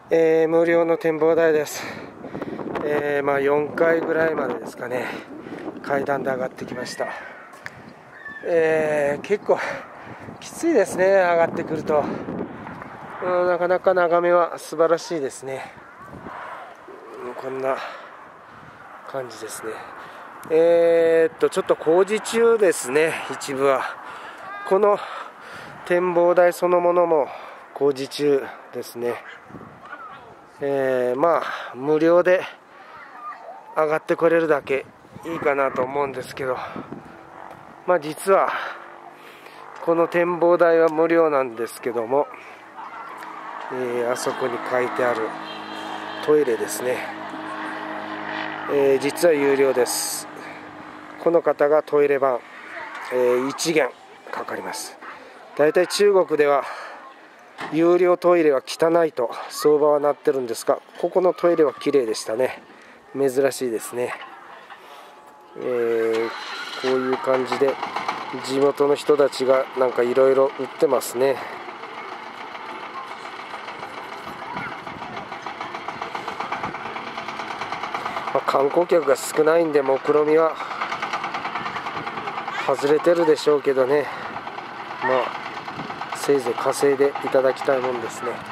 無料の展望台です。4階ぐらいまでですかね、階段で上がってきました。結構きついですね、上がってくると。なかなか眺めは素晴らしいですね。こんな感じですね。ちょっと工事中ですね、一部は。この展望台そのものも工事中ですね。無料で上がってこれるだけいいかなと思うんですけど、実はこの展望台は無料なんですけども、あそこに書いてあるトイレですね、実は有料です。この方がトイレ版、1元かかります。だいたい中国では有料トイレは汚いと相場はなってるんですが、ここのトイレは綺麗でしたね。珍しいですね。こういう感じで地元の人たちがなんかいろいろ売ってますね。観光客が少ないんで目論見は外れてるでしょうけどね、せいぜい稼いでいただきたいもんですね。